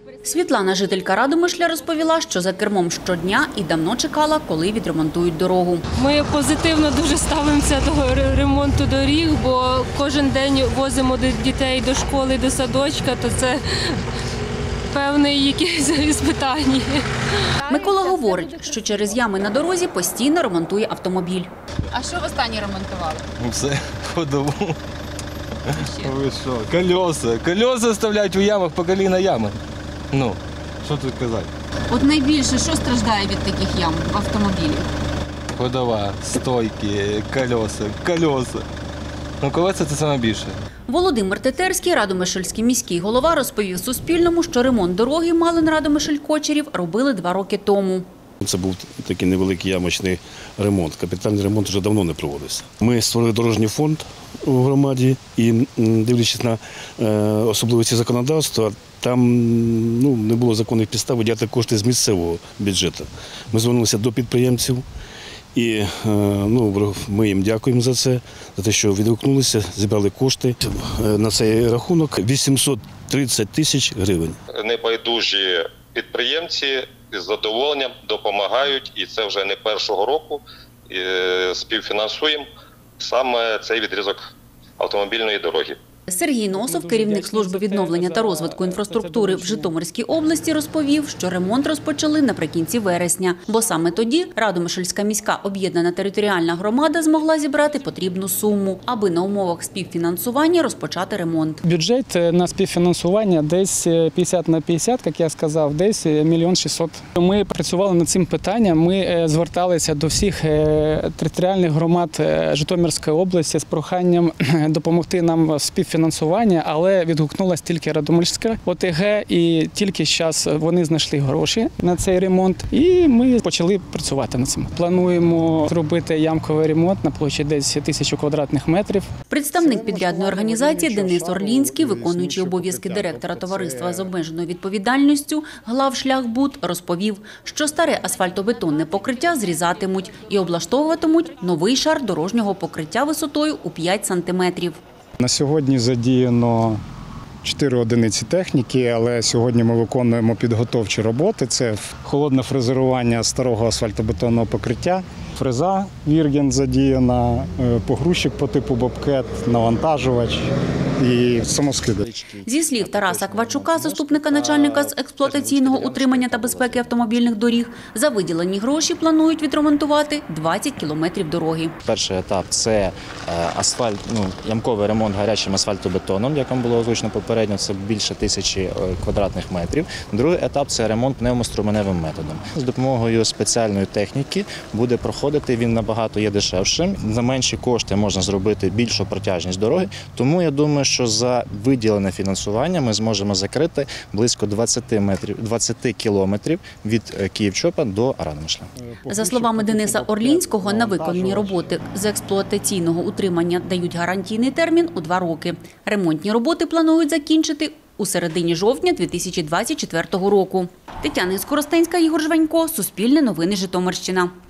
Світлана, жителька Радомишля, розповіла, що за кермом щодня і давно чекала, коли відремонтують дорогу. Ми позитивно дуже ставимося до ремонту доріг, бо кожен день возимо дітей до школи, до садочка, то це певне якесь іспитання. Микола говорить, що через ями на дорозі постійно ремонтує автомобіль. А що востаннє ремонтували? Все, ходову. Ви що? Колеса вставляють у ямах, по коліна ями. Ну, що тут казати? От найбільше, що страждає від таких ям в автомобілі? Ходова, стойки, колеса. Ну, колеса – це найбільше. Володимир Тетерський, радомишльський міський голова, розповів Суспільному, що ремонт дороги Малин-Радомишль-Кочерів робили 2 роки тому. Це був такий невеликий ямочний ремонт. Капітальний ремонт вже давно не проводився. Ми створили дорожній фонд у громаді і, дивлячись на особливості законодавства, там не було законних підстав виділяти кошти з місцевого бюджету. Ми звернулися до підприємців і ми їм дякуємо за це, за те, що відгукнулися, зібрали кошти. На цей рахунок 830 тисяч гривень. Небайдужі підприємці з задоволенням допомагають, і це вже не першого року, співфінансуємо саме цей відрізок автомобільної дороги. Сергій Носов, керівник служби відновлення та розвитку інфраструктури в Житомирській області, розповів, що ремонт розпочали наприкінці вересня, бо саме тоді Радомишльська міська об'єднана територіальна громада змогла зібрати потрібну суму, аби на умовах співфінансування розпочати ремонт. Бюджет на співфінансування десь 50 на 50, як я сказав, десь 1 мільйон 600. Ми працювали над цим питанням, ми зверталися до всіх територіальних громад Житомирської області з проханням допомогти нам в співфінансуванні, але відгукнулася тільки Радомишльська ОТГ, і тільки зараз вони знайшли гроші на цей ремонт, і ми почали працювати над цим. Плануємо зробити ямковий ремонт на площі десь 1000 квадратних метрів. Представник підрядної організації Денис Орлінський, виконуючий обов'язки директора товариства з обмеженою відповідальністю «Главшляхбуд», розповів, що старе асфальтобетонне покриття зрізатимуть і облаштовуватимуть новий шар дорожнього покриття висотою у 5 сантиметрів. На сьогодні задіяно 4 одиниці техніки, але сьогодні ми виконуємо підготовчі роботи. Це холодне фрезерування старого асфальтобетонного покриття, фреза Вірген задіяна, погрузчик по типу бобкет, навантажувач і самоскиди. Зі слів Тараса Квачука, заступника начальника з експлуатаційного утримання та безпеки автомобільних доріг, за виділені гроші планують відремонтувати 20 кілометрів дороги. Перший етап – це ямковий ремонт гарячим асфальтобетоном, як вам було озвучено попередньо, це більше 1000 квадратних метрів. Другий етап – це ремонт пневмоструменевим методом. З допомогою спеціальної техніки буде проходити, він набагато є дешевшим. За менші кошти можна зробити більшу протяжність дороги, тому я думаю, що за виділене фінансування ми зможемо закрити близько 20 кілометрів від Київчопа до Радомишля. За словами Дениса Орлінського, на виконані роботи з експлуатаційного утримання дають гарантійний термін у 2 роки. Ремонтні роботи планують закінчити у середині жовтня 2024 року. Тетяна Скоростенська, Ігор Жванько, Суспільне новини, Житомирщина.